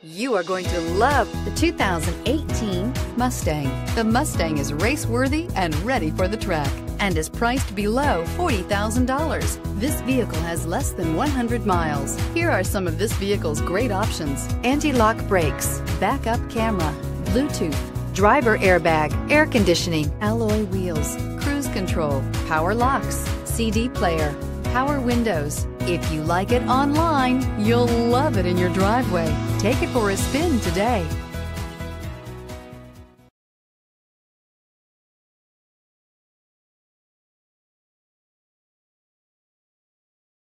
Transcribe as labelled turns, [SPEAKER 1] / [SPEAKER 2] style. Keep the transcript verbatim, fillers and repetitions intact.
[SPEAKER 1] You are going to love the two thousand eighteen Mustang. The Mustang is race-worthy and ready for the track and is priced below forty thousand dollars. This vehicle has less than one hundred miles. Here are some of this vehicle's great options: anti-lock brakes, backup camera, Bluetooth, driver airbag, air conditioning, alloy wheels, cruise control, power locks, C D player, power windows. If you like it online, you'll love it in your driveway. Take it for a spin today.